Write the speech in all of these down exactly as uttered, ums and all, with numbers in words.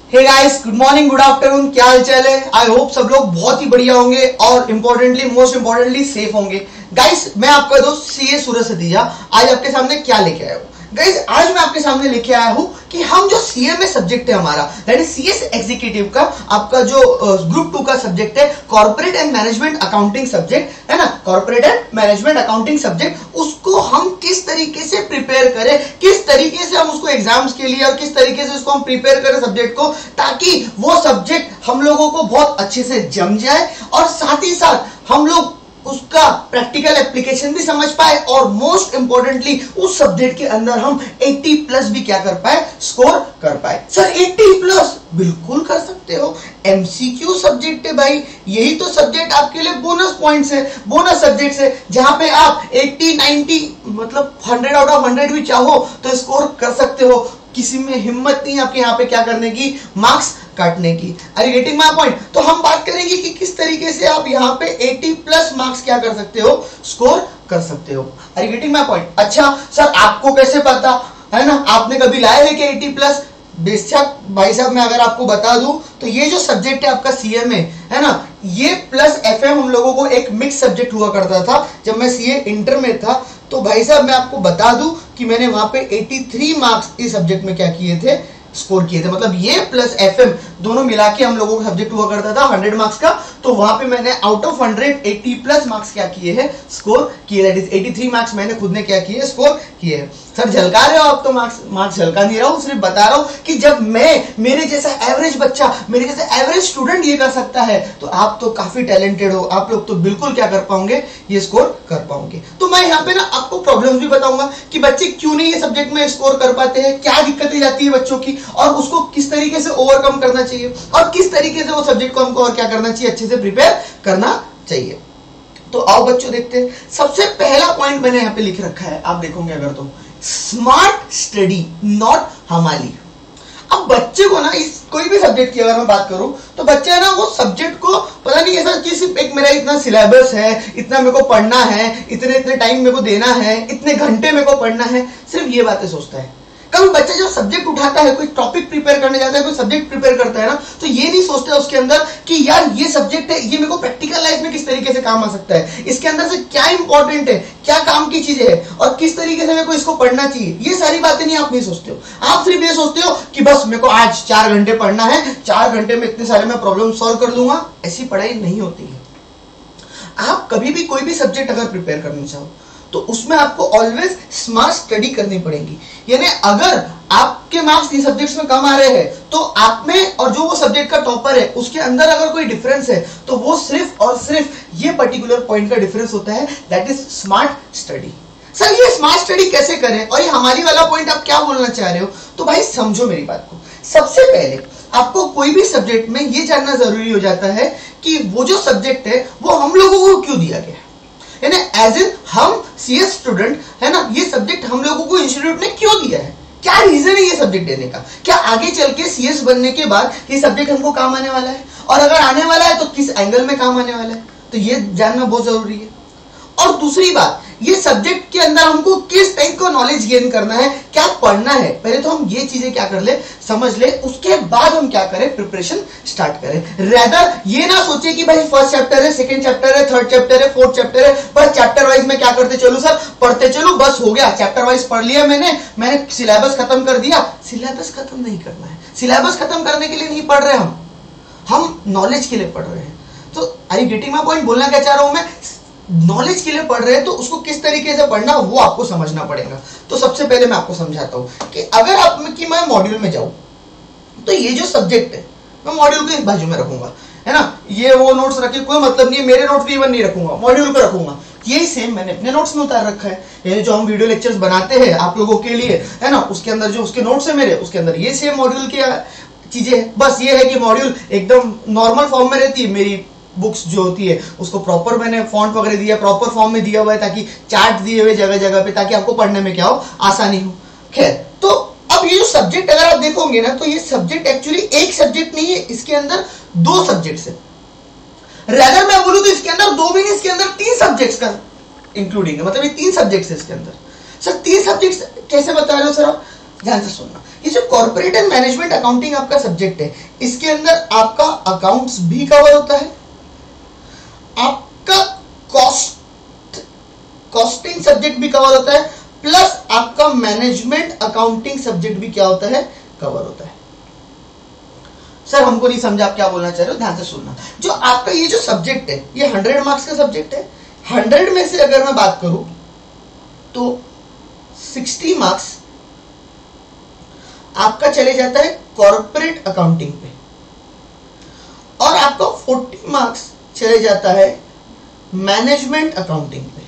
हे guys, good morning, good afternoon, क्या हाल चाल है। आई होप सब लोग बहुत ही बढ़िया होंगे और इंपॉर्टेंटली मोस्ट इंपॉर्टेंटली सेफ होंगे। गाइस, मैं आपका दोस्त सीए सूरज सतीजा आज आपके सामने क्या लेके आया हूँ। गाइस, आज मैं आपके सामने लेके आया हूँ कि हम जो सीए में सब्जेक्ट है हमारा, दैट इज सीएस एग्जीक्यूटिव का आपका जो ग्रुप टू का सब्जेक्ट है, corporate and management accounting subject है ना, corporate and management accounting subject, उसको हम किस तरीके से प्रिपेयर करें, किस तरीके से हम उसको एग्जाम्स के लिए और किस तरीके से उसको हम प्रिपेयर करें सब्जेक्ट को, ताकि वो सब्जेक्ट हम लोगों को बहुत अच्छे से जम जाए और साथ ही साथ हम लोग उसका प्रैक्टिकल एप्लीकेशन भी समझ पाए और मोस्ट इंपॉर्टेंटली उस सब्जेक्ट के अंदर हम अस्सी प्लस भी क्या कर पाए, स्कोर कर पाए। सर अस्सी प्लस बिल्कुल कर सकते हो, एमसीक्यू सब्जेक्ट है भाई, यही तो सब्जेक्ट आपके लिए बोनस पॉइंट्स है, बोनस सब्जेक्ट्स है, जहां पे आप अस्सी नब्बे मतलब हंड्रेड आउट ऑफ हंड्रेड भी चाहो तो स्कोर कर सकते हो। किसी में हिम्मत नहीं आपके यहाँ पे क्या करने की, मार्क्स काटने की। Are you getting my point? तो हम बात करेंगे कि किस तरीके से आप यहाँ पे अस्सी प्लस मार्क्स क्या कर सकते हो, स्कोर कर सकते हो। Are you getting my point? अच्छा सर, आपको कैसे पता है ना, आपने कभी लाया है कि अस्सी प्लस? बेशक भाई साहब, मैं अगर आपको बता दूं तो ये जो सब्जेक्ट है आपका सीए में है ना, ये प्लस एफएम हम लोगों को एक मिक्स सब्जेक्ट हुआ करता था जब मैं सीए इंटर में था। तो भाई साहब मैं आपको बता दूं कि मैंने वहां पे तिरासी मार्क्स इस सब्जेक्ट में क्या किए थे, स्कोर किए थे। मतलब ये प्लस एफएम दोनों मिला के हम लोगों का सब्जेक्ट हुआ करता था हंड्रेड मार्क्स का, तो वहां पे मैंने आउट ऑफ हंड्रेड अस्सी प्लस मार्क्स क्या किए हैं, स्कोर किए। दैट इज तिरासी मार्क्स मैंने खुद ने क्या किए, स्कोर किए हैं। सर झलका रहे हो आप? तो मार्क्स मार्क्स झलका नहीं रहा हूं, सिर्फ बता रहा हूं कि जब मैं, मेरे जैसा एवरेज बच्चा, मेरे जैसा एवरेज स्टूडेंट ये कर सकता है तो आप तो काफी टैलेंटेड हो, आप लोग तो बिल्कुल क्या कर पाओगे, ये स्कोर कर पाओगे। तो मैं यहाँ पे ना आपको प्रॉब्लम्स भी बताऊंगा कि बच्चे क्यों नहीं ये सब्जेक्ट में स्कोर कर पाते हैं, क्या दिक्कतें जाती है बच्चों की और उसको किस तरीके से ओवरकम करना चाहिए और किस तरीके से वो सब्जेक्ट को हमको और क्या करना चाहिए, अच्छे से प्रिपेयर करना चाहिए। तो आओ बच्चों देखते हैं। सबसे पहला पॉइंट मैंने यहाँ पे लिख रखा है, आप देखोगे अगर तो, स्मार्ट स्टडी नॉट हमाली। अब बच्चे को ना इस कोई भी सब्जेक्ट की अगर मैं बात करूं तो बच्चे है ना वो सब्जेक्ट को पता नहीं ऐसा कि सिर्फ एक मेरा इतना सिलेबस है, इतना मेरे को पढ़ना है, इतने इतने टाइम मेरे को देना है, इतने घंटे मेरे को पढ़ना है, सिर्फ ये बातें सोचता है। कभी बच्चा जब सब्जेक्ट उठाता है, कोई टॉपिक प्रिपेयर करने जाता है, कोई सब्जेक्ट प्रिपेयर करता है ना, तो ये नहीं सोचता उसके अंदर कि यार ये सब्जेक्ट है, ये मेरे को प्रैक्टिकल लाइफ में किस तरीके से काम आ सकता है, इसके अंदर से क्या इंपॉर्टेंट है, क्या काम की चीजें है और किस तरीके से मेरे को इसको पढ़ना चाहिए। ये सारी बातें नहीं आप नहीं सोचते हो, आप सिर्फ ये सोचते हो कि बस मेरे को आज चार घंटे पढ़ना है, चार घंटे में इतने सारे मैं प्रॉब्लम सॉल्व कर दूंगा। ऐसी पढ़ाई नहीं होती है। आप कभी भी कोई भी सब्जेक्ट अगर प्रिपेयर करना चाहो तो उसमें आपको ऑलवेज स्मार्ट स्टडी करनी पड़ेगी। यानी अगर आपके मार्क्स इस सब्जेक्ट्स में कम आ रहे हैं तो आप में और जो वो सब्जेक्ट का टॉपर है उसके अंदर अगर कोई डिफरेंस है तो वो सिर्फ और सिर्फ ये पर्टिकुलर पॉइंट का डिफरेंस होता है, that is smart study. Sir ये स्मार्ट स्टडी कैसे करें और ये हमारी वाला पॉइंट आप क्या बोलना चाह रहे हो? तो भाई समझो मेरी बात को। सबसे पहले आपको कोई भी सब्जेक्ट में ये जानना जरूरी हो जाता है कि वो जो सब्जेक्ट है वो हम लोगों को क्यों दिया गया है। यानी एज इन हम सीएस स्टूडेंट है ना, ये सब्जेक्ट हम लोगों को इंस्टीट्यूट ने क्यों दिया है, क्या रीजन है ये सब्जेक्ट देने का, क्या आगे चल के सीएस बनने के बाद ये सब्जेक्ट हमको काम आने वाला है और अगर आने वाला है तो किस एंगल में काम आने वाला है, तो ये जानना बहुत जरूरी है। और दूसरी बात, ये सब्जेक्ट के अंदर हमको किस टाइप का नॉलेज गेन करना है, क्या पढ़ना है, पहले तो हम ये चीजें क्या कर ले, समझ ले, उसके बाद हम क्या करें, प्रिपरेशन स्टार्ट करें। रेदर ये ना सोचे कि भाई फर्स्ट चैप्टर है, सेकंड चैप्टर है, थर्ड चैप्टर है, फोर्थ चैप्टर है, बस चैप्टर वाइज में क्या करते चलो सर, पढ़ते चलो, बस हो गया, चैप्टर वाइज पढ़ लिया मैंने मैंने सिलेबस खत्म कर दिया। सिलेबस खत्म नहीं करना है, सिलेबस खत्म करने के लिए नहीं पढ़ रहे हम हम नॉलेज के लिए पढ़ रहे हैं। तो are you getting my point? बोलना क्या चाह रहा हूं मैं, नॉलेज के लिए पढ़ रहे हैं तो उसको किस तरीके से पढ़ना वो आपको समझना पड़ेगा। तो सबसे पहले मैं आपको समझाता हूं कि अगर आप कि मैं मॉड्यूल में जाऊं तो ये जो सब्जेक्ट है मैं मॉड्यूल को एक बाजू में रखूंगा, है ना, ये वो नोट्स रखे कोई मतलब नहीं है, मेरे नोट्स भी इवन नहीं रखूंगा, मॉड्यूल को रखूंगा। यही सेम मैंने अपने नोट्स में उतार रखा है। ये जो हम वीडियो लेक्चर्स बनाते हैं आप लोगों के लिए, है ना, उसके अंदर जो उसके नोट्स है मेरे, उसके अंदर ये सेम मॉड्यूल की चीजें है। बस ये है कि मॉड्यूल एकदम नॉर्मल फॉर्म में रहती है, मेरी बुक्स जो होती है उसको प्रॉपर मैंने फॉन्ट वगैरह दिया, प्रॉपर फॉर्म में दिया हुआ है, ताकि चार्ट दिए हुए जगह जगह पे, ताकि आपको पढ़ने में क्या हो, आसानी हो। खैर, तो अब ये जो सब्जेक्ट अगर आप देखोगे ना तो ये सब्जेक्ट एक्चुअली एक सब्जेक्ट नहीं है, इसके अंदर दो सब्जेक्ट्स है। रेदर मैं बोलूं तो इसके अंदर दो भी नहीं, इसके अंदर तीन सब्जेक्ट्स का इंक्लूडिंग है, मतलब ये तीन सब्जेक्ट्स है इसके अंदर। सर तीन सब्जेक्ट्स कैसे बता रहे हो सर आप? ध्यान से सुनना, ये जो कॉर्पोरेट एंड मैनेजमेंट अकाउंटिंग आपका सब्जेक्ट है, इसके अंदर आपका अकाउंट्स भी कवर होता है, आपका कॉस्ट कॉस्टिंग सब्जेक्ट भी कवर होता है, प्लस आपका मैनेजमेंट अकाउंटिंग सब्जेक्ट भी क्या होता है, कवर होता है। सर हमको नहीं समझा आप क्या बोलना चाह रहे हो, ध्यान से सुनना। जो आपका ये जो सब्जेक्ट है ये हंड्रेड मार्क्स का सब्जेक्ट है। हंड्रेड में से अगर मैं बात करूं तो सिक्सटी मार्क्स आपका चले जाता है कॉर्पोरेट अकाउंटिंग पे और आपका फोर्टी मार्क्स चले जाता है मैनेजमेंट अकाउंटिंग पे।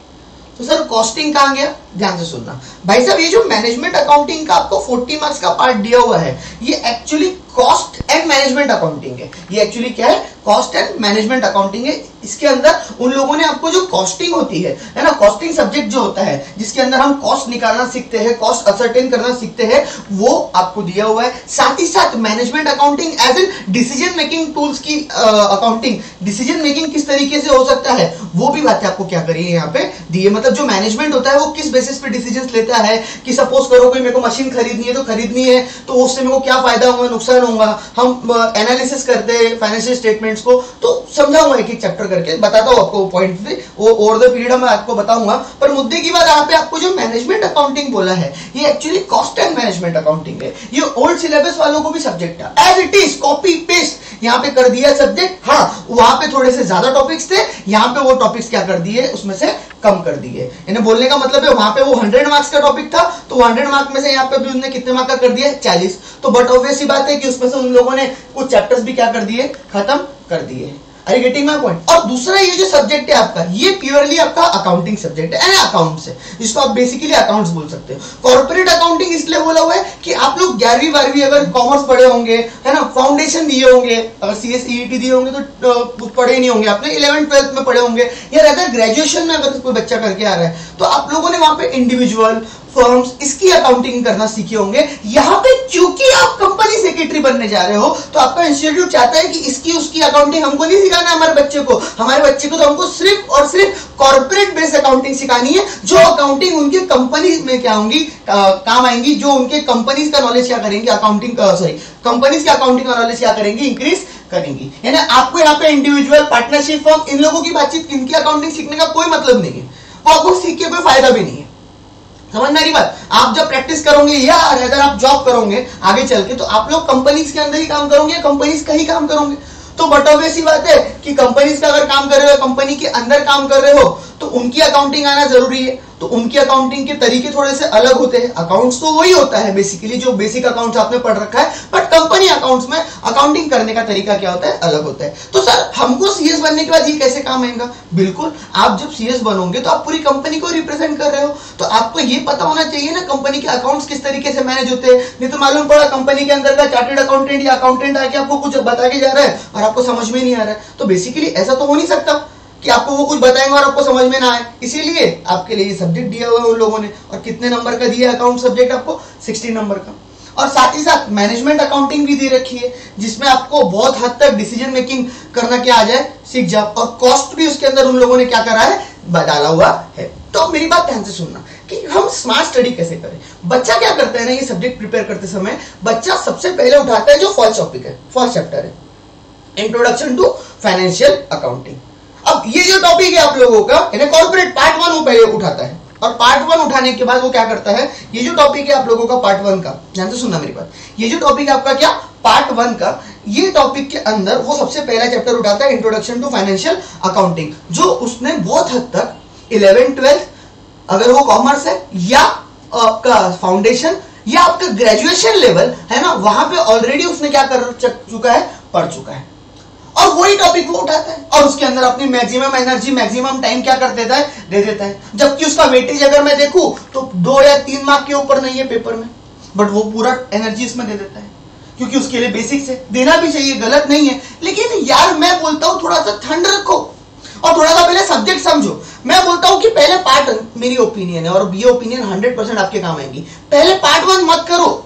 तो सर कॉस्टिंग कहां गया, ध्यान से सुनना भाई साहब, ये जो मैनेजमेंट अकाउंटिंग का आपको फोर्टी मार्क्स का पार्ट दिया हुआ है ये actually cost and management accounting है। ये एक्चुअली क्या है, कॉस्ट एंड मैनेजमेंट अकाउंटिंग है। इसके अंदर उन लोगों ने आपको जो कॉस्टिंग होती है है ना, कॉस्टिंग सब्जेक्ट जो होता है जिसके अंदर हम कॉस्ट निकालना सीखते हैं, कॉस्ट असर्टेन करना सीखते हैं, वो आपको दिया हुआ है। साथ ही साथ management accounting as an decision making tools की अकाउंटिंग, डिसीजन मेकिंग किस तरीके से हो सकता है वो भी बातें आपको क्या करिए यहाँ पे दी है। मतलब जो मैनेजमेंट होता है वो किस बेसिस पे डिसीजन लेता है कि सपोज करो कोई मेरे को मशीन खरीदनी है तो खरीदनी है तो उससे मेरे को क्या फायदा होगा, नुकसान होगा। हम एनालिसिस करते हैं फाइनेंशियल स्टेटमेंट्स को, तो समझाऊंगा एक एक चैप्टर करके, बताता हूं आपको पॉइंट से, वो ओवर द पीरियड में आपको बताऊंगा। पर मुद्दे की बात यहाँ पे आपको जो मैनेजमेंट अकाउंटिंग बोला है ये actually cost and management accounting है। ये ओल्ड सिलेबस वालों को भी सब्जेक्ट है, as it is copy paste यहाँ पे कर दिया सब्जेक्ट। हाँ वहां पे थोड़े से ज्यादा टॉपिक्स थे, यहाँ पे वो टॉपिक्स क्या कर दिए उसमें से कम कर दिए। इन्हें बोलने का मतलब है वहां पे वो हंड्रेड मार्क्स का टॉपिक था तो हंड्रेड मार्क्स में से यहाँ पे भी उन्होंने कितने मार्क का कर दिया, चालीस। तो बट ऑब्वियस ही बात है कि उसमें से उन लोगों ने कुछ चैप्टर्स भी क्या कर दिए, खत्म कर दिए। Are you getting my point. और दूसरा ये जो सब्जेक्ट है आपका ये प्योरली आपका अकाउंटिंग सब्जेक्ट है, अकाउंट्स है, जिसको आप बेसिकली अकाउंट्स बोल सकते हो। कॉर्पोरेट अकाउंटिंग इसलिए बोला हुआ है कि आप लोग ग्यारहवीं बारहवीं अगर कॉमर्स पढ़े होंगे है ना, फाउंडेशन दिए होंगे, अगर सीएस ईईटी दिए होंगे तो पढ़े ही नहीं होंगे आपने, इलेवन ट्वेल्थ में पढ़े होंगे, या अगर ग्रेजुएशन में अगर कोई बच्चा करके आ रहा है तो आप लोगों ने वहां पे इंडिविजुअल फर्म्स इसकी अकाउंटिंग करना सीखे होंगे। यहां पे क्योंकि आप कंपनी सेक्रेटरी बनने जा रहे हो तो आपका इंस्टीट्यूट चाहता है कि इसकी उसकी अकाउंटिंग हमको नहीं सिखाना है हमारे बच्चे को, हमारे बच्चे को तो हमको सिर्फ और सिर्फ कॉर्पोरेट बेस्ड अकाउंटिंग सिखानी है, जो अकाउंटिंग उनके कंपनी में क्या होंगी, काम आएंगी, जो उनके कंपनीज का नॉलेज क्या करेंगे, अकाउंटिंग सॉरी कंपनीज का अकाउंटिंग का नॉलेज क्या करेंगे, इंक्रीज करेंगी। यानी आपको यहाँ पे इंडिविजुअल पार्टनरशिप फर्म इन लोगों की बातचीत, इनकी अकाउंटिंग सीखने का कोई मतलब नहीं है, वो आपको सीख के कोई फायदा भी नहीं है। समझ में आ रही बात। आप जब प्रैक्टिस करोगे या अगर आप जॉब करोगे आगे चल के तो आप लोग कंपनीज के अंदर ही काम करोगे, कंपनीज का ही काम करोगे। तो बट ऑब्वियस बात है कि कंपनीज का अगर काम कर रहे हो, कंपनी के अंदर काम कर रहे हो तो उनकी अकाउंटिंग आना जरूरी है। तो उनकी अकाउंटिंग के तरीके थोड़े से अलग होते हैं। अकाउंट्स तो वही होता है बेसिकली जो बेसिक अकाउंट्स आपने पढ़ रखा है, बट कंपनी अकाउंट्स में अकाउंटिंग करने का तरीका क्या होता है, अलग होता है। तो सर हमको सीएस बनने के बाद ये कैसे काम आएगा, बिल्कुल आप जब सीएस बनोगे तो आप पूरी कंपनी को रिप्रेजेंट कर रहे हो, तो आपको ये पता होना चाहिए ना कंपनी के अकाउंट्स किस तरीके से मैनेज होते हैं। नहीं तो मालूम पड़ा कंपनी के अंदर का चार्टर्ड अकाउंटेंट या अकाउंटेंट आके आपको कुछ बता के जा रहा है और आपको समझ में नहीं आ रहा है। तो बेसिकली ऐसा तो हो नहीं सकता कि आपको वो कुछ बताएंगे और आपको समझ में ना आए। इसीलिए आपके लिए ये सब्जेक्ट दिया हुआ है उन लोगों ने। और कितने नंबर का दिया अकाउंट सब्जेक्ट आपको, सिक्सटी नंबर का। और साथ ही साथ मैनेजमेंट अकाउंटिंग भी दे रखी है जिसमें आपको बहुत हद तक डिसीजन मेकिंग करना क्या आ जाए, सीख जाओ। और कॉस्ट भी उसके अंदर उन लोगों ने क्या करा है, डाला हुआ है। तो मेरी बात ध्यान से सुनना कि हम स्मार्ट स्टडी कैसे करें। बच्चा क्या करता है ना, ये सब्जेक्ट प्रिपेयर करते समय बच्चा सबसे पहले उठाता है जो फर्स्ट टॉपिक है, फर्स्ट चैप्टर है, इंट्रोडक्शन टू फाइनेंशियल अकाउंटिंग। अब ये जो टॉपिक है आप लोगों का कॉर्पोरेट पार्ट वन वो पहले उठाता है, और पार्ट वन उठाने के बाद वो क्या करता है, ये जो टॉपिक है आप लोगों का पार्ट वन का, ध्यान से सुनना मेरी बात, ये जो टॉपिक है आपका क्या पार्ट वन का, ये टॉपिक के अंदर वो सबसे पहला चैप्टर उठाता है इंट्रोडक्शन टू फाइनेंशियल अकाउंटिंग, जो उसने बहुत हद तक इलेवन ट्वेल्थ अगर वो कॉमर्स है या आपका फाउंडेशन या आपका ग्रेजुएशन लेवल है ना, वहां पे ऑलरेडी उसने क्या कर चुका है, पढ़ चुका है। और वही टॉपिक वो उठाता है और उसके अंदर अपनी मैक्सिमम एनर्जी मैक्सिमम टाइम क्या कर देता है, दे देता है। जबकि उसका वेटेज अगर मैं देखूं तो दो या तीन मार्क के ऊपर नहीं है पेपर में, बट वो पूरा एनर्जी इसमें दे देता है क्योंकि उसके लिए बेसिक्स है, देना भी चाहिए, गलत नहीं है। लेकिन यार मैं बोलता हूं थोड़ा सा ठंड रखो और थोड़ा सा पहले सब्जेक्ट समझो। मैं बोलता हूं कि पहले पार्ट, मेरी ओपिनियन है और ये ओपिनियन हंड्रेड परसेंट आपके काम आएगी, पहले पार्ट वन मत करो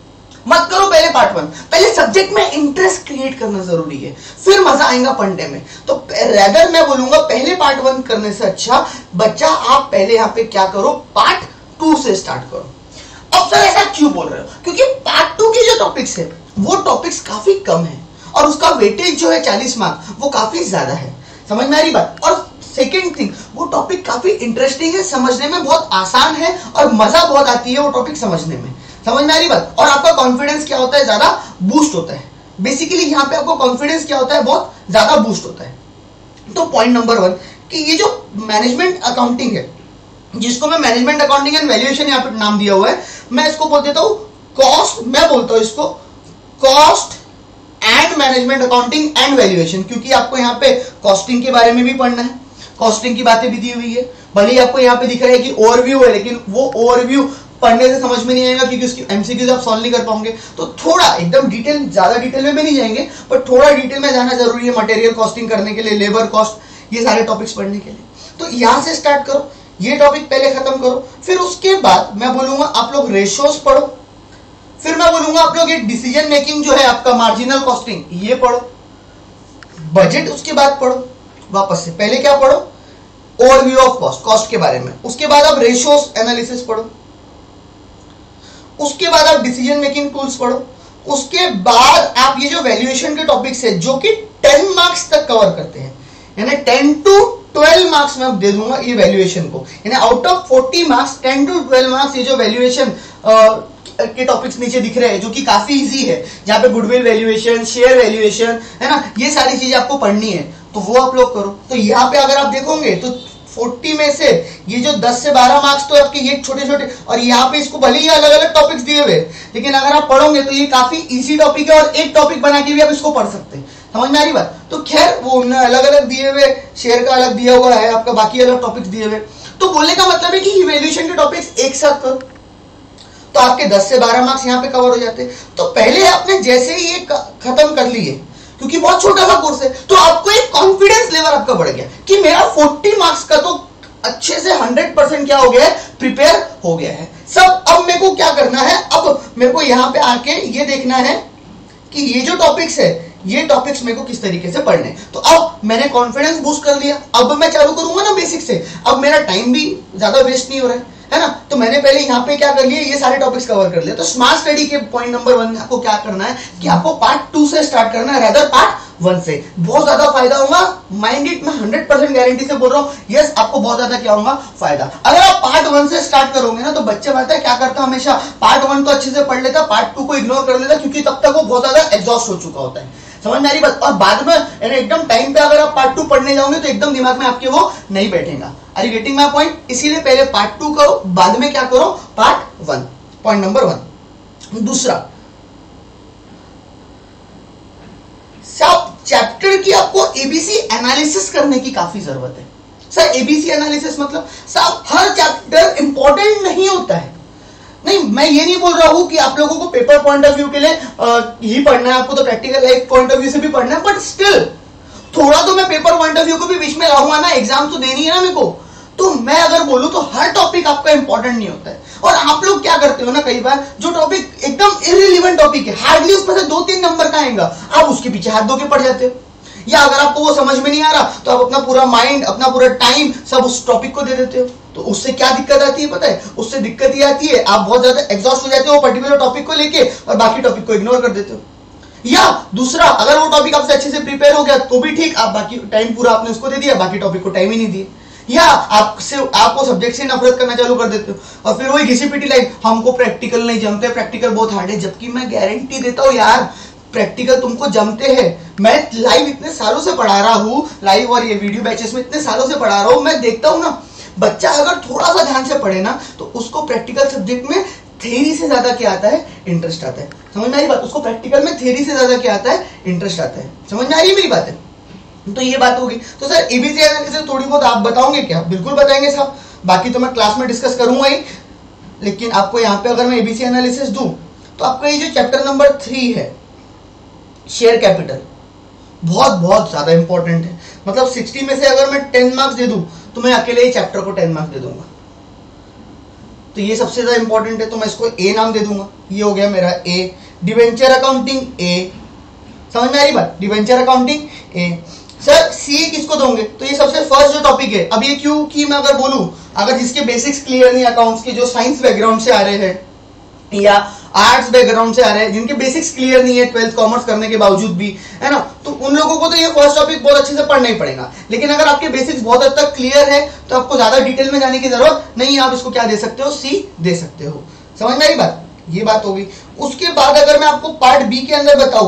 मत करो पहले पार्ट वन। पहले सब्जेक्ट में इंटरेस्ट क्रिएट करना जरूरी है, फिर मजा आएगा पढ़ने में। तो रेदर मैं बोलूंगा पहले पार्ट वन करने से अच्छा बच्चा आप पहले यहां पे क्या करो, पार्ट टू से स्टार्ट करो। अब सर ऐसा क्यों बोल रहे हो? क्योंकि पार्ट टू की जो टॉपिक्स है वो टॉपिक्स काफी कम है और उसका वेटेज जो है चालीस मार्क वो काफी ज्यादा है। समझ में आ रही बात? और सेकेंड थिंग, वो टॉपिक काफी इंटरेस्टिंग है, समझने में बहुत आसान है और मजा बहुत आती है वो टॉपिक समझने में। समझ में आ रही बात? और आपका कॉन्फिडेंस क्या होता है, ज्यादा बूस्ट होता है। बेसिकली यहाँ पे आपको कॉन्फिडेंस क्या होता है, बहुत ज्यादा बूस्ट होता है। तो पॉइंट नंबर वन कि ये जो मैनेजमेंट अकाउंटिंग है, जिसको मैं मैनेजमेंट अकाउंटिंग एंड वैल्यूएशन यहाँ पे नाम दिया हुआ है, मैं इसको बोल देता हूँ कॉस्ट, मैं बोलता हूँ इसको cost and management accounting and valuation, क्योंकि आपको यहाँ पे कॉस्टिंग के बारे में भी पढ़ना है, कॉस्टिंग की बातें भी दी हुई है। भले ही आपको यहाँ पे दिख रहा है कि ओवरव्यू है, लेकिन वो ओवरव्यू पढ़ने से समझ में नहीं आएगा क्योंकि उसकी एमसीक्यूज आप सॉल्व नहीं कर पाओगे। तो थोड़ा एकदम डिटेल, ज्यादा डिटेल में भी नहीं जाएंगे, पर थोड़ा डिटेल में जाना जरूरी है मटेरियल कॉस्टिंग करने के लिए, लेबर कॉस्ट, ये सारे टॉपिक्स पढ़ने के लिए। तो यहां से स्टार्ट करो, ये टॉपिक पहले खत्म करो, फिर उसके बाद मैं बोलूंगा आप लोग रेशियोज पढ़ो, फिर मैं बोलूंगा आप लोग ये डिसीजन मेकिंग जो है आपका मार्जिनल कॉस्टिंग ये पढ़ो, बजट उसके बाद पढ़ो वापस से। पहले क्या पढ़ो, ओवरव्यू ऑफ कॉस्ट, कॉस्ट के बारे में, उसके बाद आप रेशियोज एनालिसिस पढ़ो, उसके बाद आप डिसीजन मेकिंग टूल्स पढ़ो, उसके बाद आप ये जो वैल्यूएशन के टॉपिक्स है जो कि टेन मार्क्स तक कवर करते हैं, यानी टेन टू ट्वेल्व मार्क्स में दे दूंगा ये वैल्यूएशन को, यानी out of forty marks ten to twelve marks ये जो वैल्यूएशन के टॉपिक्स नीचे दिख रहे हैं जो कि काफी इजी है, जहां पे गुडविल वैल्यूएशन, शेयर वैल्यूएशन है ना, ये सारी चीजें आपको पढ़नी है, तो वो आप लोग करो। तो यहाँ पे अगर आप देखोगे तो चालीस में से ये जो दस से बारह मार्क्स तो आपके ये छोटे छोटे, और यहाँ पे इसको भले ही अलग अलग टॉपिक्स दिए हुए, लेकिन अगर आप पढ़ोगे तो ये काफी इजी टॉपिक है और एक टॉपिक बना के भी आप इसको पढ़ सकते हैं। समझ में आ रही बात? तो खैर वो अलग अलग दिए हुए, शेयर का अलग दिया हुआ है आपका, बाकी अलग टॉपिक्स दिए हुए। तो बोलने का मतलब है कि इवैल्यूएशन के टॉपिक्स एक साथ करो तो आपके दस से बारह मार्क्स यहाँ पे कवर हो जाते हैं। तो पहले आपने जैसे ही ये खत्म कर लिए, क्योंकि बहुत छोटा सा कोर्स है, तो आपको एक कॉन्फिडेंस लेवल आपका बढ़ गया कि मेरा चालीस मार्क्स का तो अच्छे से हंड्रेड परसेंट क्या हो गया है, प्रिपेयर हो गया है सब। अब मेरे को क्या करना है, अब मेरे को यहाँ पे आके ये देखना है कि ये जो टॉपिक्स है ये टॉपिक्स मेरे को किस तरीके से पढ़ने हैं। तो अब मैंने कॉन्फिडेंस बूस्ट कर लिया, अब मैं चालू करूंगा ना बेसिक से, अब मेरा टाइम भी ज्यादा वेस्ट नहीं हो रहा है है ना। तो मैंने पहले यहाँ पे क्या कर लिया, ये सारे टॉपिक्स कवर कर लिया। तो स्मार्ट स्टडी के पॉइंट नंबर वन में आपको क्या करना है कि आपको पार्ट टू से स्टार्ट करना है, रादर पार्ट वन से। बहुत ज्यादा फायदा होगा, माइंड इट, मैं हंड्रेड परसेंट गारंटी से बोल रहा हूँ, यस आपको बहुत ज्यादा क्या होगा, फायदा। अगर आप पार्ट वन से स्टार्ट करोगे ना, तो बच्चे बताते क्या करता हमेशा, पार्ट वन तो अच्छे से पढ़ लेता, पार्ट टू को इग्नोर कर लेता, क्योंकि तब तक वो बहुत ज्यादा एग्जॉस्ट हो चुका होता है। समझ में आ रही बात? और बाद में एकदम टाइम पे अगर आप पार्ट टू पढ़ने जाओगे तो एकदम दिमाग में आपके वो नहीं बैठेगा। Are you getting my point? इसीलिए पहले पार्ट टू करो, बाद में क्या करो, part one. Point number one. दूसरा, सब चैप्टर की आपको एबीसी एनालिसिस करने की काफी जरूरत है। सर एबीसी एनालिसिस मतलब सब हर चैप्टर इंपॉर्टेंट नहीं होता है, नहीं, मैं ये नहीं बोल रहा हूं कि आप लोगों को पेपर पॉइंट ऑफ व्यू के लिए आ, ही पढ़ना है, आपको तो practical life point of view से भी पढ़ना है, बट स्टिल थोड़ा तो मैं पेपर पॉइंट ऑफ व्यू को भी बीच में लाऊंगा ना, एग्जाम तो देनी है ना मेरे को। तो मैं अगर बोलूं तो हर टॉपिक आपका इंपॉर्टेंट नहीं होता है। और आप लोग क्या करते हो ना, कई बार जो टॉपिक एकदम इररिलेवेंट टॉपिक है, हार्डली उसमें से दो तीन नंबर का आएगा, आप उसके पीछे हाथ धो के पढ़ जाते हो, या अगर आपको वो समझ में नहीं आ रहा तो आप अपना पूरा माइंड, अपना पूरा टाइम सब उस टॉपिक को दे देते हो। तो उससे क्या दिक्कत आती है पता है? उससे दिक्कत ये आती है आप बहुत ज्यादा एग्जॉस्ट हो जाते हो पर्टिकुलर टॉपिक को लेके और बाकी टॉपिक को इग्नोर कर देते हो। या दूसरा, अगर वो टॉपिक आपसे अच्छे से प्रिपेयर हो गया तो भी ठीक, आप बाकी टाइम पूरा आपने उसको दे दिया, बाकी टॉपिक को टाइम ही नहीं दिए, या आपसे आपको सब्जेक्ट से नफरत करना चालू कर देते हो और फिर वही घिसी पिटी लाइफ, हमको प्रैक्टिकल नहीं जमते, प्रैक्टिकल बहुत हार्ड है। जबकि मैं गारंटी देता हूँ यार, प्रैक्टिकल तुमको जमते हैं। मैं लाइव इतने सालों से पढ़ा रहा हूँ, लाइव और ये वीडियो बैचेस में इतने सालों से पढ़ा रहा हूँ, मैं देखता हूँ ना, बच्चा अगर थोड़ा सा ध्यान से पढ़े ना तो उसको प्रैक्टिकल सब्जेक्ट में थ्योरी से ज्यादा क्या आता है, इंटरेस्ट आता है। समझ में आ रही बात? उसको प्रैक्टिकल में थ्योरी से ज्यादा क्या आता है, इंटरेस्ट आता है। समझ में आ रही है मेरी बात है? तो ये बात होगी। तो सर एबीसी एनालिसिस थोड़ी बहुत आप बताओगे क्या? बिल्कुल बताएंगे साहब, बाकी तो मैं क्लास में डिस्कस करूंगा ही, लेकिन आपको यहाँ पे अगर मैं एबीसी एनालिसिस दूं तो आपका ये जो चैप्टर नंबर थ्री है, शेयर कैपिटल, बहुत बहुत ज्यादा इंपॉर्टेंट है। मतलब साठ में से अगर मैं टेन मार्क्स दे दूं तो मैं अकेले ही चैप्टर को टेन मार्क्स दे दूंगा। तो ये सबसे ज्यादा इंपॉर्टेंट है, तो मैं इसको ए नाम दे दूंगा। ये हो गया मेरा ए। डिवेंचर अकाउंटिंग ए, समझ में आ रही बात? Debenture accounting A. Sir C किसको दोगे? तो ये सबसे फर्स्ट जो टॉपिक है। अब ये क्यों कि मैं अगर बोलूं, अगर जिसके बेसिक्स क्लियर नहीं अकाउंट्स के, जो साइंस बैकग्राउंड से आ रहे हैं, या आर्ट्स बैकग्राउंड से आ रहे हैं, जिनके बेसिक्स क्लियर नहीं है ट्वेल्थ कॉमर्स करने के बावजूद भी, है ना, तो उन लोगों को तो ये फर्स्ट टॉपिक बहुत अच्छे से पढ़ना ही पड़ेगा। लेकिन अगर आपके बेसिक्स बहुत हद तक क्लियर है तो आपको ज्यादा डिटेल में जाने की जरूरत नहीं है, आप इसको क्या दे सकते हो, सी दे सकते हो। समझ में आई बात? ये बात होगी। उसके बाद अगर मैं आपको पार्ट बी के अंदर बताऊं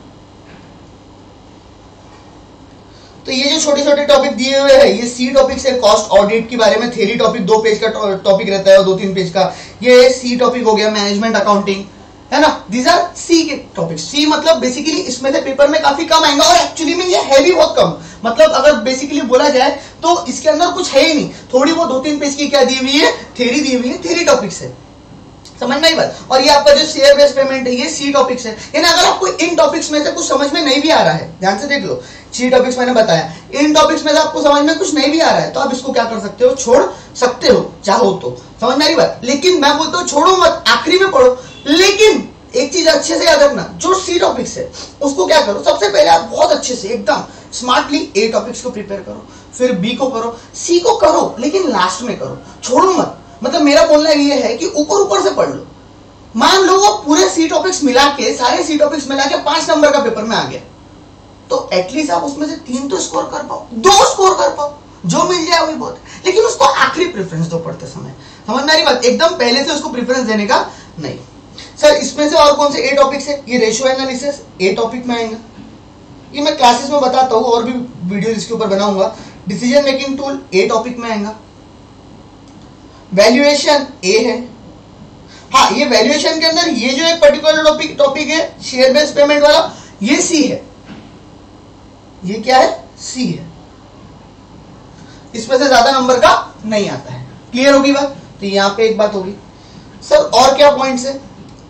तो ये जो छोटे छोटे टॉपिक दिए हुए हैं ये सी टॉपिक है। कॉस्ट ऑडिट के बारे में थ्योरी टॉपिक दो पेज का टॉपिक रहता है और दो तीन पेज का, ये सी टॉपिक हो गया। मैनेजमेंट अकाउंटिंग, है ना, दीज आर सी के टॉपिक। सी मतलब बेसिकली इसमें से पेपर में काफी कम आएगा और एक्चुअली में ये है भी बहुत कम। मतलब अगर बेसिकली बोला जाए तो इसके अंदर कुछ है ही नहीं, थोड़ी वो दो तीन पेज की क्या दी हुई है, थ्योरी दी हुई है, थ्योरी टॉपिक्स है। समझ में आई बात? और ये आपका जो शेयर बेस्ड पेमेंट है ये सी टॉपिक्स है। यानी अगर आपको इन टॉपिक्स में से कुछ समझ में नहीं भी आ रहा है, ध्यान से देख लो, सी टॉपिक्स मैंने बताया, इन टॉपिक्स में से आपको समझ में कुछ नहीं भी आ रहा है तो आप इसको क्या कर सकते हो, छोड़ सकते हो चाहो तो। समझ में आ रही बात? लेकिन मैं बोलता हूँ छोड़ो मत, आखिरी में पढ़ो। लेकिन एक चीज अच्छे से याद रखना, जो सी टॉपिक्स है उसको क्या करो, सबसे पहले आप बहुत अच्छे से एकदम स्मार्टली ए टॉपिक्स को प्रिपेयर करो, फिर बी को करो, सी को करो, लेकिन लास्ट में करो, छोड़ो मत। मतलब मेरा बोलना ये है कि ऊपर ऊपर से पढ़ लो। मान लो वो पूरे सी टॉपिक्स मिला के, सारे सी टॉपिक्स मिला के पांच नंबर का पेपर में आ गया तो एटलीस्ट आप उसमें से तीन तो स्कोर कर पाओ, दो स्कोर कर पाओ, जो मिल जाए वही बहुत। लेकिन उसको आखिरी प्रेफरेंस दो पढ़ते समय। समझ में आ रही बात? एकदम पहले से उसको प्रेफरेंस देने का नहीं। सर इसमें से और कौन से ए टॉपिक्स है? ये रेशियो एनालिसिस ए टॉपिक में आएगा, ये मैं क्लासेस में बताता हूँ और भी वीडियो इसके ऊपर बनाऊंगा। Decision making tool A topic में आएगा। वैल्यूएशन ए है। हाँ, ये वैल्यूएशन के अंदर ये जो एक पर्टिकुलर टॉपिक टॉपिक है शेयर बेस्ड पेमेंट वाला, ये सी है। ये क्या है? सी है। इसमें से ज्यादा नंबर का नहीं आता है। क्लियर होगी बात? तो यहां पे एक बात होगी। सर और क्या पॉइंट्स है?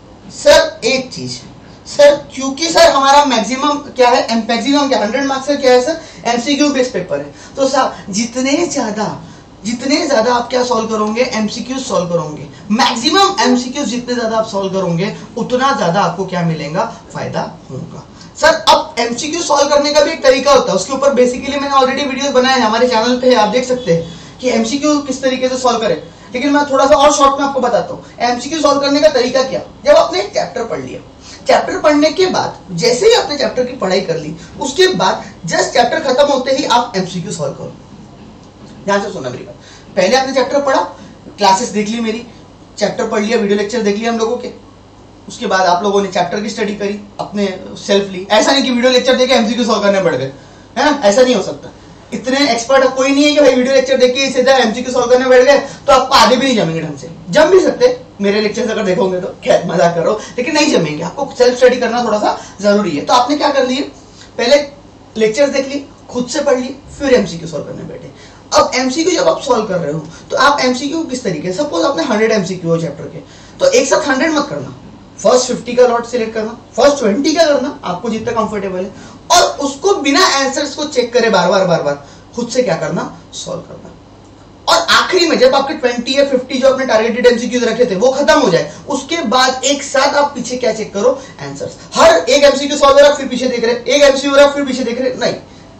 सर एक चीज सर, क्योंकि सर हमारा मैक्सिमम क्या है, मैक्सिमम क्या हंड्रेड मार्क्स का क्या है सर, एमसीक्यू बेस्ड पेपर है। तो सर जितने ज्यादा जितने ज्यादा आप क्या सॉल्व करोगे, एमसीक्यू सॉल्व करोगे, मैक्सिमम एमसीक्यू जितने ज्यादा आप सॉल्व करोगे उतना ज्यादा आपको क्या मिलेगा, फायदा होगा। सर अब एमसीक्यू सॉल्व करने का भी एक तरीका होता है, उसके ऊपर बेसिकली मैंने ऑलरेडी वीडियोस बनाए हैं, हमारे चैनल पे है, आप देख सकते हैं कि एमसीक्यू किस तरीके से सॉल्व करें। लेकिन मैं थोड़ा सा और शॉर्ट में आपको बताता हूँ एमसीक्यू सॉल्व करने का तरीका क्या। जब आपने एक चैप्टर पढ़ लिया, चैप्टर पढ़ने के बाद जैसे ही आपने चैप्टर की पढ़ाई कर ली, उसके बाद जस्ट चैप्टर खत्म होते ही आप एमसीक्यू सॉल्व करो। ध्यान से सुना मेरी बात। पहले आपने चैप्टर पढ़ा, क्लासेस देख ली मेरी, चैप्टर पढ़ लिया, वीडियो लेक्चर देख लिया हम लोगों के, उसके बाद आप लोगों ने चैप्टर की स्टडी करी अपने सेल्फली। ऐसा नहीं कि वीडियो लेक्चर देके एमसीक्यू सॉल्व करने पड़ गए, है ना, ऐसा नहीं हो सकता। इतने एक्सपर्ट कोई नहीं है कि भाई वीडियो लेक्चर देख के सीधा एमसीक्यू सॉल्व करने बैठ गए तो आपको आधे भी नहीं जमेंगे ढंग से। जम भी सकते मेरे लेक्चर्स अगर देखोगे तो, खैर मजाक करो, लेकिन नहीं जमेंगे। आपको सेल्फ स्टडी करना थोड़ा सा जरूरी है। तो आपने क्या कर लिए, पहले लेक्चर्स देख ली, खुद से पढ़ ली, फिर एमसीक्यू सॉल्व करने बैठे। अब एमसीक्यू जब आप सॉल्व कर रहे हो तो आप एमसीक्यू किस तरीके, सपोज आपने हंड्रेड एमसीक्यू हो चैप्टर के, तो एक साथ हंड्रेड मत करना, फर्स्ट फिफ्टी का लॉट सिलेक्ट करना, फर्स्ट ट्वेंटी का करना, आपको जितना कंफर्टेबल है, और उसको बिना आंसर्स को चेक करे बार बार बार बार खुद से क्या करना, सॉल्व करना। और आखिरी में जब आपके ट्वेंटी या फिफ्टी जो आपने टारगेटेड एमसीक्यूज रखे थे वो खत्म हो जाए, उसके बाद एक साथ आप पीछे क्या चेक करो, आंसर्स। हर एक एमसीक्यू सॉल्व हो रहा फिर पीछे देख रहे, एक एमसीक्यू हो रहा फिर पीछे देख रहे, नहीं,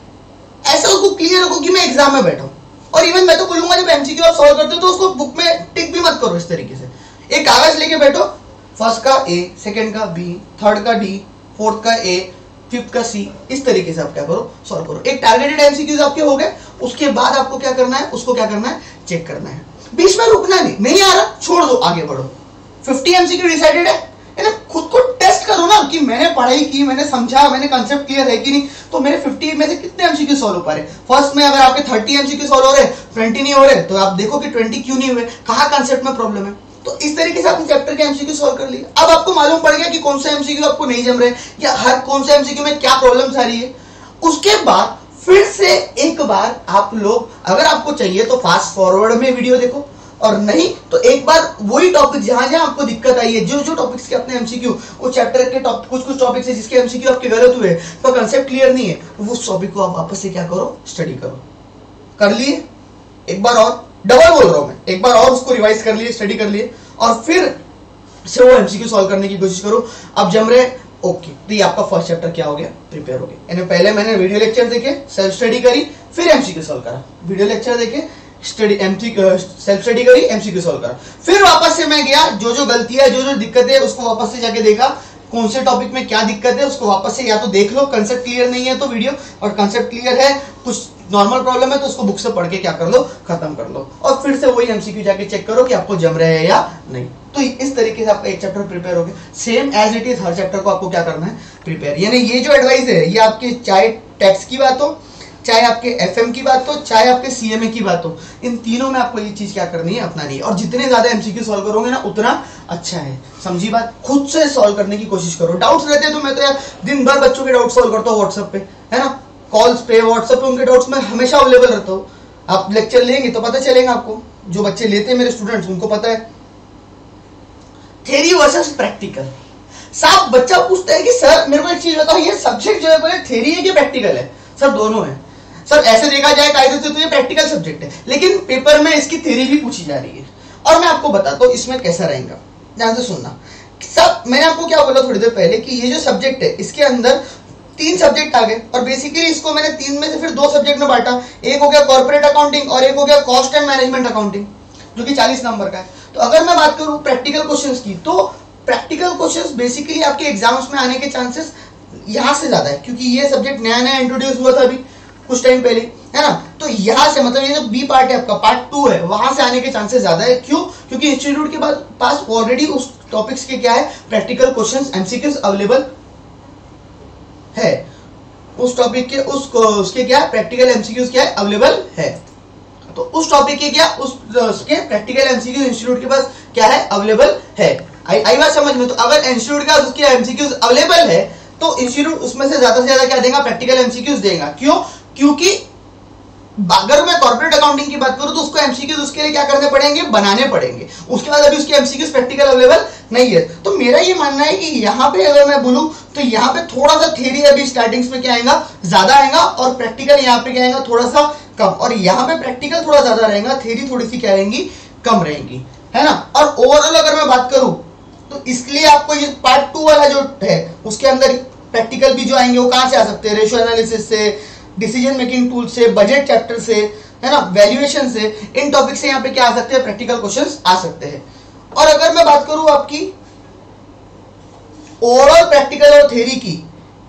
ऐसा उसको क्लियर रखो कि मैं एग्जाम में बैठा हूं। और इवन मैं तो बोलूंगा जब एमसीक्यू आप सॉल्व करते हो तो उसको बुक में टिक भी मत करो इस तरीके से। एक कागज लेके बैठो, फर्स्ट का ए, सेकंड का बी, थर्ड का डी, फोर्थ का ए, फिफ्थ का सी, इस तरीके से आप क्या करो, सॉल्व करो। एक टारगेटेड एमसीक्यूज आपके हो गए, उसके बाद आपको क्या करना है, उसको क्या करना है, चेक करना है। बीच में रुकना नहीं, नहीं आ रहा छोड़ दो, आगे बढ़ो। फिफ्टी एमसीक्यू डिसाइडेड है, खुद को टेस्ट करो ना कि मैंने पढ़ाई की, मैंने समझा, मैंने कंसेप्ट क्लियर है कि नहीं, तो मेरे फिफ्टी में से कितने एमसीक्यू सॉल्व हो पा रहे। फर्स्ट में अगर आपके थर्टी एमसीक्यू सॉल्व हो रहे, ट्वेंटी नहीं हो रहे, तो आप देखो कि ट्वेंटी क्यों नहीं हुए, कहां कंसेप्ट में प्रॉब्लम है। तो इस तरीके से आपने चैप्टर के एमसीक्यू सॉल्व कर लिया। अब आपको मालूम पड़ गया कि कौन सा एमसीक्यू आपको नहीं जम रहे या हर कौन सा एमसीक्यू में क्या प्रॉब्लम्स आ रही है। उसके बाद फिर से एक बार आप लोग, अगर आपको चाहिए तो फास्ट फॉरवर्ड में वीडियो देखो, और नहीं तो एक बार वही टॉपिक जहां जहां आपको दिक्कत आई है, जो जो टॉपिक्स के अपने एमसीक्यू, वो चैप्टर के टॉपिक, कुछ कुछ टॉपिक्स है जिसके एमसीक्यू आपके गलत हुए, तो कंसेप्ट क्लियर नहीं है, उस टॉपिक को आप वापस से क्या करो, स्टडी करो। कर लिए एक बार और, डबल बोल रहा हूं मैं, एक बार और उसको रिवाइज कर लिए, स्टडी कर लिए, और फिर से वो एमसीक्यू सॉल्व करने की कोशिश करो। अब जम रहे, ओके, तो ये आपका फर्स्ट चैप्टर क्या हो गया, प्रिपेयर हो गया। यानी पहले मैंने वीडियो लेक्चर देखे, सेल्फ स्टडी करी, फिर एमसीक्यू सॉल्व करा, वीडियो लेक्चर देखे, स्टडी एमसीक्यू सेल्फ स्टडी करी, एमसीक्यू सॉल्व करा। फिर वापस से मैं गया, जो जो गलती है, जो जो दिक्कत है, उसको वापस से जाके देखा कौन से टॉपिक में क्या दिक्कत है, उसको वापस से या तो देख लो, कंसेप्ट क्लियर नहीं है तो वीडियो, और कंसेप्ट क्लियर है, कुछ नॉर्मल प्रॉब्लम है तो उसको बुक से पढ़ के क्या कर लो, खत्म कर लो, और फिर से वही एमसीक्यू जाके चेक करो कि आपको जम रहा है या नहीं। तो इस तरीके से आपका एक चैप्टर प्रिपेयर हो गया। सेम एज इट इज हर चैप्टर को आपको क्या करना है, प्रिपेयर। यानी ये जो एडवाइस है ये आपके चाहे टेक्स्ट की बात हो, चाहे आपके एफएम की बात हो, चाहे आपके सीएमए की बात हो, इन तीनों में आपको ये चीज क्या करनी है, अपनानी है। और जितने ज्यादा एमसीक्यू सॉल्व करोगे ना उतना अच्छा है, समझी बात। खुद से सॉल्व करने की कोशिश करो। डाउट्स रहते हैं तो मैं तो यार दिन भर बच्चों के डाउट सॉल्व करता हूँ व्हाट्सएप पे, है ना, कॉल्स पे, व्हाट्सएप पे उनके डाउट्स में हमेशा अवेलेबल रहता हूँ। आप लेक्चर लेंगे तो पता चलेगा आपको, जो बच्चे लेते हैं मेरे स्टूडेंट्स उनको पता है। Theory versus practical. साहब बच्चा पूछता है कि सर मेरे को एक चीज बताओ, ये सब्जेक्ट जो है थ्योरी है कि प्रैक्टिकल है? सर दोनों है। सर ऐसे देखा जाए कायदे से तो ये प्रैक्टिकल सब्जेक्ट है, लेकिन पेपर में इसकी थ्योरी भी पूछी जा रही है। और मैं आपको बताता हूँ इसमें कैसा रहेगा, ध्यान से सुनना। सब मैंने आपको क्या बोला थोड़ी देर पहले कि ये जो सब्जेक्ट है इसके अंदर तीन सब्जेक्ट आ गए, और बेसिकली इसको मैंने तीन में से फिर दो सब्जेक्ट में बांटा। एक हो गया कॉर्पोरेट अकाउंटिंग और एक हो गया कॉस्ट एंड मैनेजमेंट अकाउंटिंग, जो कि चालीस नंबर का है। तो अगर मैं बात करूं प्रैक्टिकल क्वेश्चंस की, तो प्रैक्टिकल क्वेश्चंस बेसिकली आपके एग्जाम्स में आने के चांसेस यहां से ज्यादा है, क्योंकि ये सब्जेक्ट नया नया इंट्रोड्यूस हुआ था अभी कुछ टाइम पहले, है ना। तो यहां से मतलब ये जो बी पार्ट है आपका, पार्ट टू है, वहां से आने के चांसेस ज्यादा है। क्यों? क्योंकि इंस्टीट्यूट के पास ऑलरेडी उस टॉपिक्स के क्या है, प्रैक्टिकल क्वेश्चंस एमसीक्यूज अवेलेबल है। उस टॉपिक के उस उसके क्या है, प्रैक्टिकल एमसीक्यूज क्या है, अवेलेबल है। तो उस टॉपिक के क्या, उस उसके प्रैक्टिकल एमसीक्यूज इंस्टीट्यूट के पास क्या है, अवेलेबल है। आई आई बात समझ में? तो अगर इंस्टीट्यूट के पास उसके एमसीक्यूज अवेलेबल है तो इंस्टीट्यूट उसमें से ज्यादा से ज्यादा क्या देगा, प्रैक्टिकल एमसीक्यूज देगा। क्यों? क्योंकि अगर मैं कॉर्पोरेट अकाउंटिंग की बात करूं तो उसको एमसीक्यूज उसके लिए क्या करने पड़ेंगे, बनाने पड़ेंगे। उसके बाद अभी उसके एमसीक्यूज प्रैक्टिकल अवेलेबल नहीं है। तो मेरा ये मानना है कि यहाँ पे अगर मैं बोलूं तो यहाँ पे थोड़ा सा थ्योरी अभी स्टार्टिंग्स में क्या आएगा, ज्यादा आएगा, और प्रैक्टिकल यहाँ पे क्या आएगा, थोड़ा सा कम। और यहाँ पे प्रैक्टिकल थोड़ा ज्यादा रहेगा, थ्योरी थोड़ी सी क्या रहेंगी, कम रहेंगी, है ना। और ओवरऑल अगर मैं बात करूं तो इसलिए आपको ये पार्ट टू वाला जो है उसके अंदर प्रैक्टिकल भी जो आएंगे वो कहां से आ सकते हैं, रेशियो एनालिसिस से, डिसीजन मेकिंग टूल से, बजट चैप्टर से, है ना, वैल्यूएशन से, इन टॉपिक से यहाँ पे क्या आ सकते हैं, प्रैक्टिकल क्वेश्चंस आ सकते हैं। और अगर मैं बात करूं आपकी ओवरऑल प्रैक्टिकल और थ्योरी की,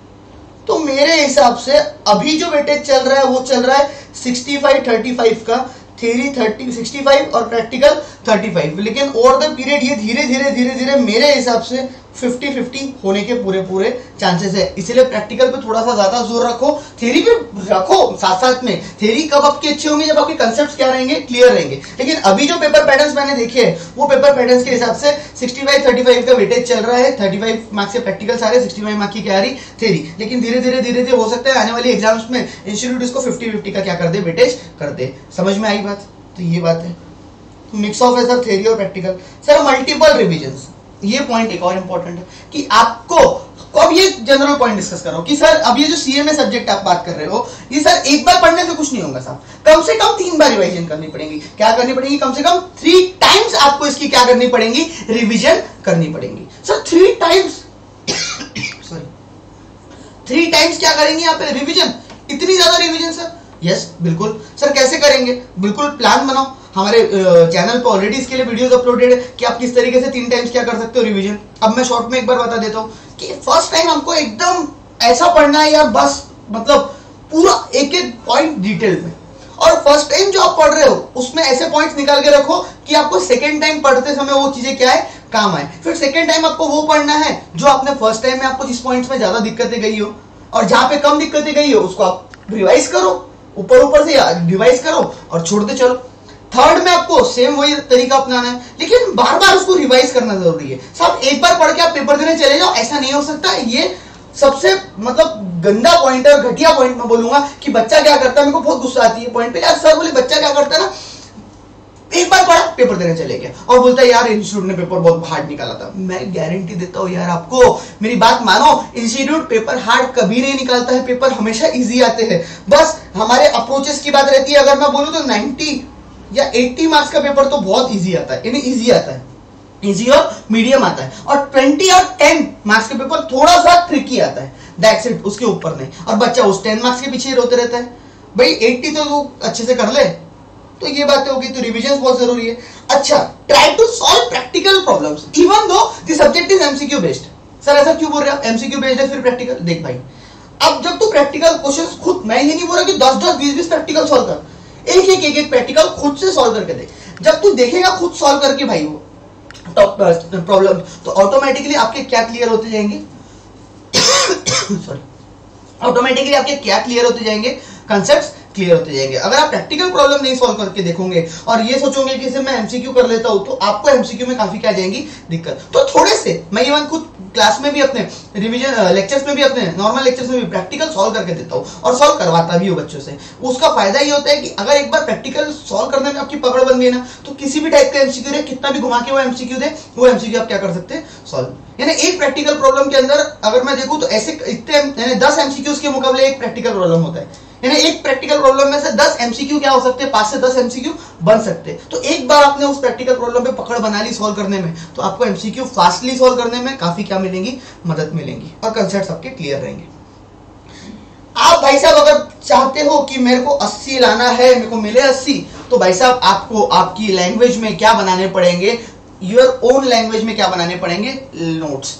तो मेरे हिसाब से अभी जो वेटेज चल रहा है वो चल रहा है सिक्सटी फाइव थर्टी फाइव का, थ्योरी थर्टी सिक्सटी फाइव और प्रैक्टिकल थर्टी फाइव। लेकिन ओवर द पीरियड ये धीरे धीरे धीरे धीरे मेरे हिसाब से फिफ्टी फिफ्टी होने के पूरे पूरे चांसेस है। इसलिए प्रैक्टिकल पे थोड़ा सा ज्यादा जोर रखो, थ्योरी पे रखो साथ साथ में। थ्योरी कब आपकी अच्छी होंगी, जब आपके कंसेप्ट्स क्या रहेंगे, क्लियर रहेंगे। लेकिन अभी जो पेपर पैटर्न्स मैंने देखे हैं वो पेपर पैटर्न्स के हिसाब से सिक्सटी फाइव थर्टी फाइव का वेटेज चल रहा है। थर्टी फाइव मार्क्स के प्रैक्टिकल सारे, सिक्सटी फाइव मार्क्स की क्या आ रही, थ्योरी। लेकिन धीरे धीरे धीरे धीरे हो सकता है आने वाली एग्जाम्स में इंस्टीट्यूट इसको फिफ्टी फिफ्टी का क्या कर दे, वेटेज कर दे। समझ में आई बात? तो ये बात है, मिक्स ऑफ है सर थ्योरी और प्रैक्टिकल। सर मल्टीपल रिविजन्स, ये पॉइंट एक और इंपॉर्टेंट है कि आपको अब ये जनरल पॉइंट डिस्कस करो कि सर अब ये जो सीएमए सब्जेक्ट आप बात कर रहे हो, ये सर एक बार पढ़ने से कुछ नहीं होगा साहब, कम से कम तीन बार रिवीजन करनी पड़ेगी। क्या करनी पड़ेगी? कम से कम थ्री टाइम्स आपको इसकी क्या करनी पड़ेगी, रिवीजन करनी पड़ेगी। Sir three times sorry three times क्या करेंगे यहाँ पे, रिवीजन? इतनी ज्यादा रिवीजन सर? यस yes, बिल्कुल सर। कैसे करेंगे? बिल्कुल प्लान बनाओ। हमारे चैनल पे ऑलरेडी इसके लिए वीडियोस अपलोडेड है कि आप किस तरीके से तीन टाइम्स क्या कर सकते हो, रिवीजन। अब मैं शॉर्ट में एक बार बता देता हूँ कि फर्स्ट टाइम हमको एकदम ऐसा पढ़ना है यार, बस मतलब पूरा एक एक पॉइंट डिटेल में। और फर्स्ट टाइम जो आप पढ़ रहे हो उसमें ऐसे पॉइंट्स निकाल के रखो कि आपको सेकेंड टाइम पढ़ते समय वो चीजें क्या है, काम आए। फिर सेकेंड टाइम आपको वो पढ़ना है जो आपने फर्स्ट टाइम में आपको जिस पॉइंट्स में ज्यादा दिक्कतें गई हो, और जहां पे कम दिक्कतें गई हो उसको आप रिवाइज करो, ऊपर ऊपर से रिवाइज करो और छोड़ते चलो। थर्ड में आपको सेम वही तरीका अपनाना है, लेकिन बार बार उसको रिवाइज करना जरूरी है। साहब एक बार पढ़ के आप पेपर देने चले जाओ, ऐसा नहीं हो सकता। ये सबसे मतलब गंदा पॉइंट है, घटिया पॉइंट मैं बोलूंगा कि बच्चा क्या करता है, मेरे को बहुत गुस्सा आती है पॉइंट पे। यार सर बोले बच्चा क्या करता है ना, एक बार पढ़ा पेपर देने चले गया और बोलता है यार इंस्टीट्यूट ने पेपर बहुत हार्ड निकाला था। मैं गारंटी देता हूं यार आपको, मेरी बात मानो, इंस्टीट्यूट पेपर हार्ड कभी नहीं निकालता है, पेपर हमेशा इजी आते हैं। बस हमारे अप्रोचेस की बात रहती है। अगर मैं बोलूं तो नाइंटी या अस्सी मार्क्स का पेपर तो बहुत इजी आता है, यानी इजी आता है, इजी और मीडियम आता है। और बीस और दस मार्क्स के पेपर थोड़ा सा ट्रिकी आता है, दैट्स इट, उसके ऊपर नहीं। और बच्चा उस दस मार्क्स के पीछे रोते रहता है। भाई अस्सी तो तू अच्छे से कर ले, तो ये बातें होगी, तो रिविजन बहुत जरूरी है। अच्छा, try to solve practical problems even though the subject is MCQ based. Sir ऐसा क्यों बोल रहे हो, एमसीक्यू बेस्ड है फिर प्रैक्टिकल? देख भाई, अब जब तू प्रैक्टिकल क्वेश्चंस खुद, मैं ये नहीं बोल रहा कि दस दस बीस बीस प्रैक्टिकल सॉल्व कर, एक एक एक एक प्रैक्टिकल खुद से सॉल्व करके देख। जब तू देखेगा खुद सॉल्व करके भाई वो प्रॉब्लम, तो ऑटोमेटिकली आपके क्या क्लियर होते जाएंगे सॉरी ऑटोमेटिकली आपके क्या क्लियर होते जाएंगे, कंसेप्ट्स क्लियर होते जाएंगे। अगर आप प्रैक्टिकल प्रॉब्लम नहीं सॉल्व करके देखोगे और ये सोचोगे कि इसे मैं एमसीक्यू कर लेता हूं, तो आपको एमसीक्यू में काफी क्या जाएंगी दिक्कत। तो थोड़े से मैं इवन खुद क्लास में भी, अपने रिवीजन लेक्चर्स में भी, अपने नॉर्मल लेक्चर्स में भी प्रैक्टिकल सॉल्व करके देता हूं और सॉल्व करवाता भी हूं बच्चों से। उसका फायदा ये होता है कि अगर एक बार प्रैक्टिकल सॉल्व करने में आपकी पकड़ बन गई ना, तो किसी भी टाइप का एमसीक्यू दे, कितना भी घुमा के वो एमसीक्यू दे, वो एमसीक्यू आप क्या कर सकते हैं, सॉल्व। यानी एक प्रैक्टिकल प्रॉब्लम के अंदर अगर मैं देखूं तो ऐसे इतने दस एमसीक्यूज के मुकाबले एक प्रैक्टिकल प्रॉब्लम होता है। यानी एक प्रैक्टिकल प्रॉब्लम में से दस एमसीक्यू क्या हो सकते हैं, पांच से दस एमसीक्यू बन सकते हैं। तो एक बार आपने उस प्रैक्टिकल प्रॉब्लम पे पकड़ बना ली सॉल्व करने में, तो आपको एमसीक्यू फास्टली सॉल्व करने में काफी क्या मिलेंगी, मदद मिलेंगी और कंसेप्ट्स आपके क्लियर रहेंगे। आप भाई साहब अगर चाहते हो कि मेरे को अस्सी लाना है, मेरे को मिले अस्सी, तो भाई साहब आपको आपकी लैंग्वेज में क्या बनाने पड़ेंगे, योर ओन लैंग्वेज में क्या बनाने पड़ेंगे, नोट्स।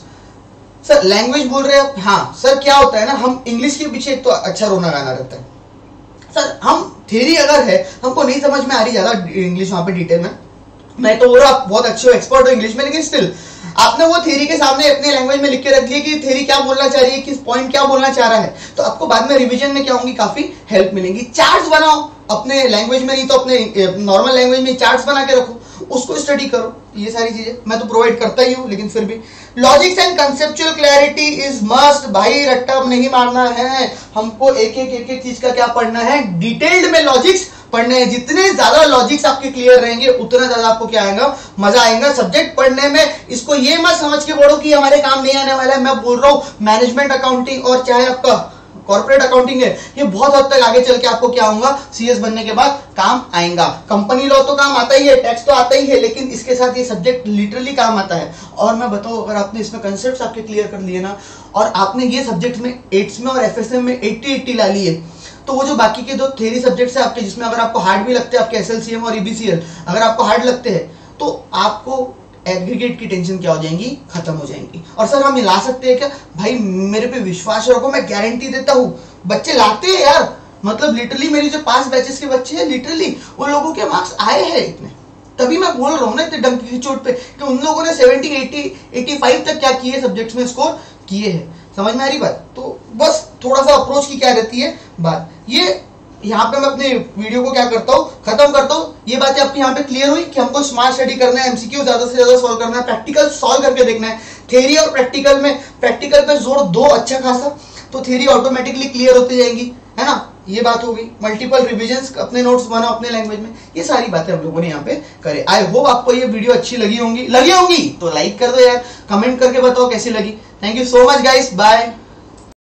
सर लैंग्वेज बोल रहे हैं, हाँ सर क्या होता है ना, हम इंग्लिश के पीछे एक तो अच्छा रोना गाना रहता है। सर हम थ्योरी अगर है, हमको नहीं समझ में आ रही ज्यादा इंग्लिश वहां पे डिटेल में, मैं तो बोल रहा बहुत अच्छे हो, एक्सपर्ट हो इंग्लिश में, लेकिन स्टिल आपने वो थ्योरी के सामने अपने लैंग्वेज में लिख के रख दिया कि थ्योरी क्या बोलना चाह रही है, किस पॉइंट क्या बोलना चाह रहा है, तो आपको बाद में रिवीजन में क्या होंगी, काफी हेल्प मिलेंगी। चार्ट्स बनाओ अपने लैंग्वेज में, नहीं तो अपने नॉर्मल लैंग्वेज में चार्ट्स बना के रखो, उसको स्टडी करो। ये सारी चीजें मैं तो प्रोवाइड करता ही हूं, लेकिन फिर भी logics and conceptual clarity is must. भाई रट्टा नहीं मारना है, हमको एक एक एक एक चीज का क्या पढ़ना है, डिटेल्ड में लॉजिक्स पढ़ने हैं। जितने ज्यादा लॉजिक्स आपके क्लियर रहेंगे, उतना ज्यादा आपको क्या आएगा, मजा आएगा सब्जेक्ट पढ़ने में। इसको ये मत समझ के पढ़ो कि हमारे काम नहीं आने वाला है। मैं बोल रहा हूं मैनेजमेंट अकाउंटिंग और चाहे आपका कॉर्पोरेट अकाउंटिंग है, ये बहुत हद तक आगे चल के आपको क्या होगा, सीएस बनने के बाद काम आएगा। कंपनी लॉ तो काम आता ही है, टैक्स तो आता ही है, लेकिन इसके साथ ये सब्जेक्ट लिटरली काम आता है। और मैं बताऊं, अगर आपने इसमें कंसेप्ट्स आपके क्लियर कर लिए ना, और आपने ये सब्जेक्ट में एट्स में और एफएसएम में एट्टी एट्टी ला लिए, तो वो जो बाकी के दो थ्योरी सब्जेक्ट्स है आपके, जिसमें अगर आपको हार्ड भी लगते हैं, आपके एसएलसीएम और ईबीसीएल अगर आपको हार्ड लगते हैं, तो आपको एग्रीगेट की टेंशन क्या हो जाएंगी, खत्म हो जाएंगी। और सर हम ला सकते हैं क्या, भाई मेरे पे विश्वास रखो, मैं गारंटी देता हूं, बच्चे लाते हैं यार। मतलब लिटरली मेरी जो पांच बैचेस के बच्चे हैं, लिटरली उन लोगों के मार्क्स आए हैं इतने। तभी मैं बोल रहा हूँ ना इतने डंकी की चोट पे, कि उन लोगों ने सेवेंटी एटी एटी फाइव तक क्या किए सब्जेक्ट्स में स्कोर किए हैं। समझ में आ रही बात? तो बस थोड़ा सा अप्रोच की क्या रहती है बात, ये यहाँ पे मैं अपने वीडियो को क्या करता हूँ, खत्म करता हूँ। ये बातें आपकी यहाँ पे क्लियर हुई कि हमको स्मार्ट स्टडी करना है, एमसीक्यू ज्यादा से ज्यादा सॉल्व करना है, प्रैक्टिकल सॉल्व करके देखना है। थ्योरी और प्रैक्टिकल में, प्रैक्टिकल पे जोर दो अच्छा खासा, तो थ्योरी ऑटोमेटिकली क्लियर होती जाएंगी, है ना। ये बात हो गई। मल्टीपल रिविजन्स, अपने नोट्स बनाओ अपने लैंग्वेज में, ये सारी बातें हम लोगों ने यहाँ पे करे। आई होप आपको ये वीडियो अच्छी लगी होंगी, लगी होंगी तो लाइक कर दो यार, कमेंट करके बताओ कैसी लगी। Thank you so much guys, bye.